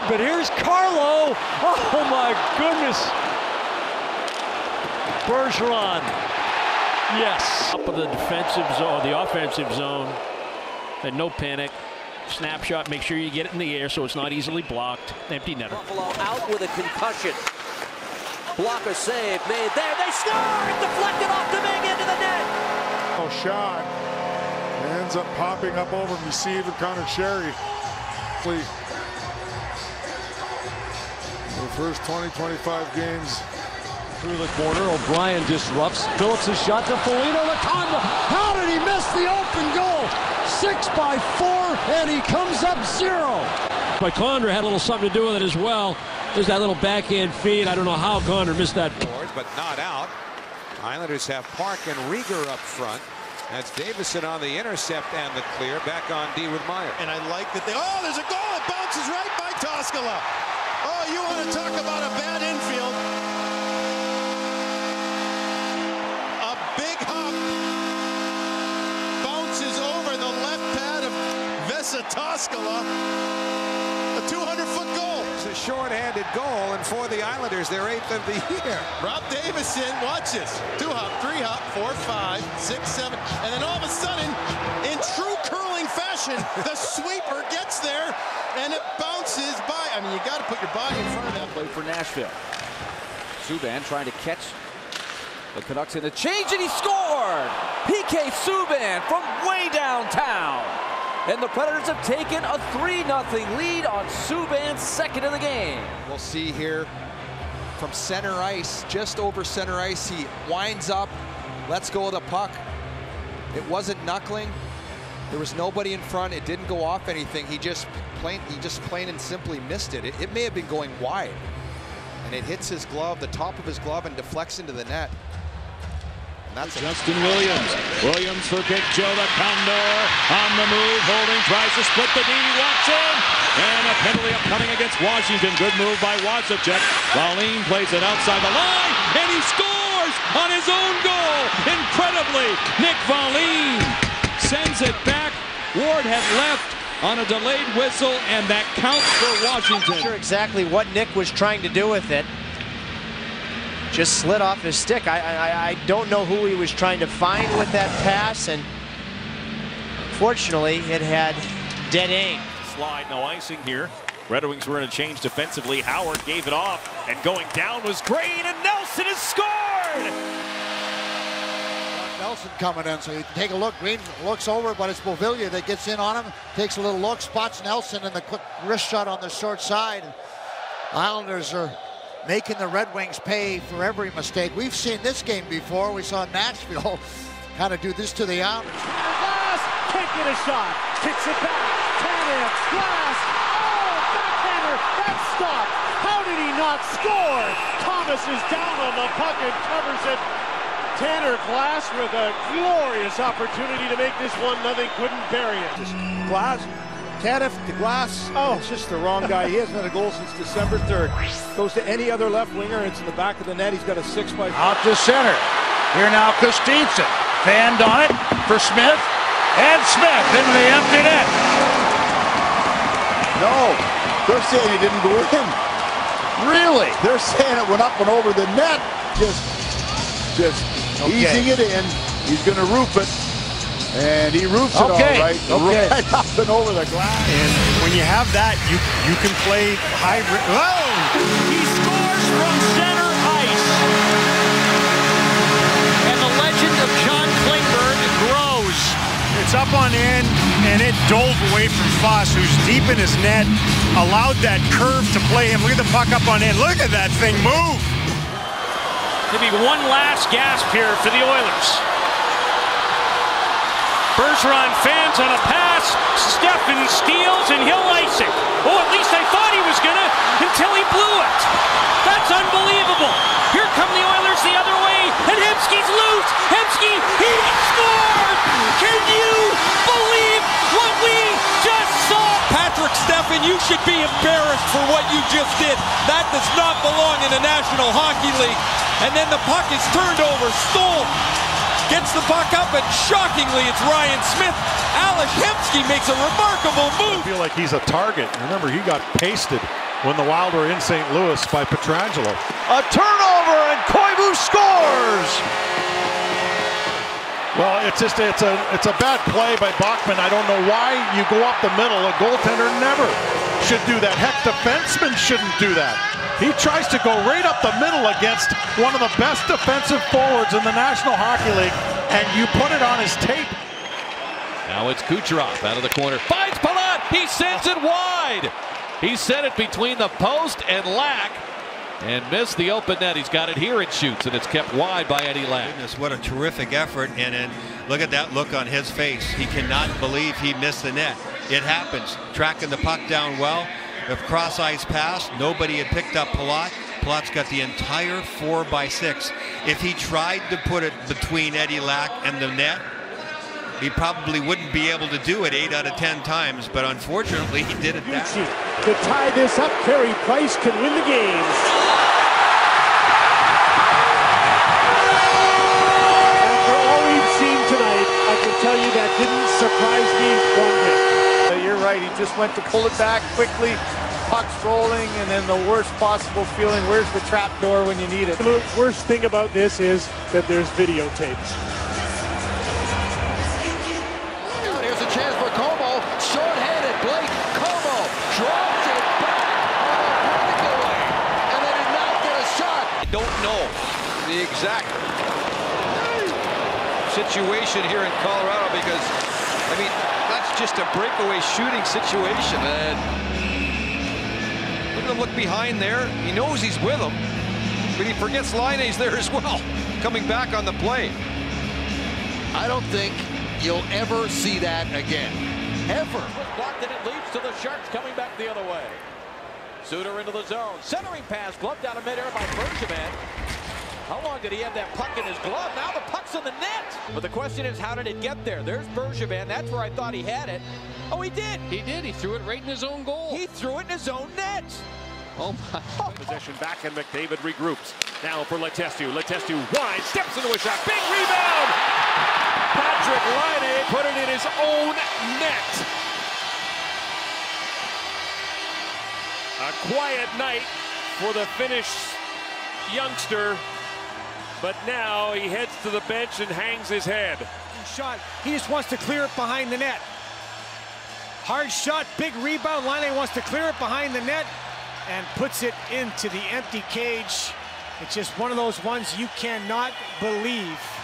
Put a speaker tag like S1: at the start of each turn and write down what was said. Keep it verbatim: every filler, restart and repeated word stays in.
S1: hard, but here's Carlo. Oh my goodness. Bergeron. Yes.
S2: Up of the defensive zone, the offensive zone. And no panic. Snapshot, make sure you get it in the air so it's not easily blocked. Empty netter.
S3: Buffalo out with a concussion. Blocker save made there. They score! Deflected off the Domingue into the net.
S4: Oh, shot. Ends up popping up over receiver Connor Sherry. Please. The first twenty, twenty-five games.
S1: Through the corner, O'Brien disrupts. Phillips' shot to Foligno. Latanda. How did he miss the open goal? Six by four, and he comes up zero. But Condor had a little something to do with it as well. There's that little backhand feed. I don't know how Condor missed that.
S5: But not out. Islanders have Park and Rieger up front. That's Davison on the intercept and the clear. Back on D with Meyer.
S6: And I like that they. Oh, there's a goal. It bounces right by Toskala. Oh, you want to talk about a bad infield? A big hop bounces over the left pad of Vesa Toskala. A two hundred foot goal.
S5: It's a short-handed goal, and for the Islanders, their eighth of the year.
S6: Rob Davison, watch this. Two hop, three hop, four, five, six, seven, and then all of a sudden, in true curling fashion, the sweeper gets there, and it bounces by. I mean, you got to put your body in front of that.
S3: Play for Nashville. Subban trying to catch the Canucks in the change, and he scored! P K Subban from way downtown. And the Predators have taken a three nothing lead on Subban's second of the game.
S7: We'll see here from center ice, just over center ice. He winds up, lets go of the puck. It wasn't knuckling. There was nobody in front. It didn't go off anything. He just plain, he just plain and simply missed it. It, it may have been going wide. And it hits his glove, the top of his glove, and deflects into the net. That's
S8: Justin Williams. Williams for Big Joe, the Condor on the move, holding, tries to split the D, walks in, and a penalty upcoming against Washington. Good move by Wasicek. Wallin plays it outside the line, and he scores on his own goal. Incredibly, Nick Wallin sends it back. Ward had left on a delayed whistle, and that counts for Washington.
S9: I'm not sure exactly what Nick was trying to do with it. Just slid off his stick. I, I, I don't know who he was trying to find with that pass, and fortunately it had dead aim.
S10: Slide, no icing here. Red Wings were in a change defensively. Howard gave it off, and going down was Green, and Nelson has scored!
S11: Nelson coming in, so you take a look. Green looks over, but it's Beauvillier that gets in on him, takes a little look, spots Nelson, and the quick wrist shot on the short side. Islanders are making the Red Wings pay for every mistake. We've seen this game before. We saw Nashville kind of do this to the Islanders.
S1: Glass can't get a shot. Kicks it back. Tanev, Glass. Oh, backhander. That's stopped. How did he not score? Thomas is down on the puck and covers it. Tanner Glass with a glorious opportunity to make this one nothing. Couldn't bury it.
S6: Just Glass. Tanev to Glass. Oh, it's just the wrong guy. He hasn't had a goal since December third. Goes to any other left winger. It's in the back of the net. He's got a six by four.
S12: Out to center. Here now, Kostinson. Fanned on it for Smith. And Smith into the empty net.
S4: No, they're saying it didn't go in.
S12: Really?
S4: They're saying it went up and over the net. Just, just
S12: okay.
S4: easing it in. He's going to roof it. And he roofs it
S12: okay.
S4: all right.
S12: Okay.
S4: Right up and over the glass.
S6: And when you have that, you you can play hybrid. Oh!
S10: He scores from center ice. And the legend of John Klingberg grows.
S6: It's up on end, and it dove away from Foss, who's deep in his net, allowed that curve to play him. Look at the puck up on end. Look at that thing move.
S10: Maybe one last gasp here for the Oilers. Bergeron fans on a pass. Steffen steals, and he'll ice it. Oh, at least I thought he was gonna until he blew it. That's unbelievable. Here come the Oilers the other way, and Hemsky's loose. Hemsky, he scored! Can you believe what we just saw?
S13: Patrick Steffen, you should be embarrassed for what you just did. That does not belong in the National Hockey League. And then the puck is turned over. Stoll gets the puck up, and shockingly, it's Ryan Smith. Ales Hemsky makes a remarkable move.
S6: I feel like he's a target. Remember, he got pasted
S12: when the Wild were in Saint Louis by Pietrangelo.
S8: A turnover and Koivu scores!
S12: Well, it's just it's a it's a bad play by Bachman. I don't know why you go up the middle. A goaltender never should do that. Heck, defensemen shouldn't do that. He tries to go right up the middle against one of the best defensive forwards in the National Hockey League, and you put it on his tape.
S8: Now it's Kucherov out of the corner. Finds Palat. He sends it wide. He sent it between the post and Lack and missed the open net. He's got it here and shoots, and it's kept wide by Eddie Lack.
S6: Goodness, what a terrific effort. And then look at that look on his face. He cannot believe he missed the net. It happens. Tracking the puck down well. The cross ice pass, nobody had picked up Palat. Palat's got the entire four by six. If he tried to put it between Eddie Lack and the net, he probably wouldn't be able to do it eight out of ten times, but unfortunately he did it that way.
S1: To tie this up, Carey Price can win the game. After all we've seen tonight, I can tell you that didn't surprise me one bit.
S14: You're right, he just went to pull it back quickly, puck's rolling, and then the worst possible feeling, where's the trap door when you need it?
S1: The worst thing about this is that there's videotape.
S7: Here's a chance for Como, short-handed, Blake Como dropped it back on a breakaway, and they did not get a shot.
S3: I don't know the exact situation here in Colorado because, I mean, that's just a breakaway shooting situation. And look at him look behind there. He knows he's with him, but he forgets Laine's there as well, coming back on the play.
S7: I don't think you'll ever see that again. Ever.
S15: Blocked and it leads to the Sharks coming back the other way. Suter into the zone. Centering pass gloved out of midair by Bergevin. How long did he have that puck in his glove? Now the puck's in the net. But the question is, how did it get there? There's Bergevin. That's where I thought he had it. Oh, he did.
S10: He did. He threw it right in his own goal.
S15: He threw it in his own net.
S10: Oh, my.
S1: Possession back, and McDavid regroups. Now for Letestu. Letestu wide, steps into a shot. Big rebound! Patrick Laine put it in his own net. A quiet night for the Finnish youngster, but now he heads to the bench and hangs his head.
S16: Shot. He just wants to clear it behind the net. Hard shot, big rebound. Laine wants to clear it behind the net and puts it into the empty cage. It's just one of those ones you cannot believe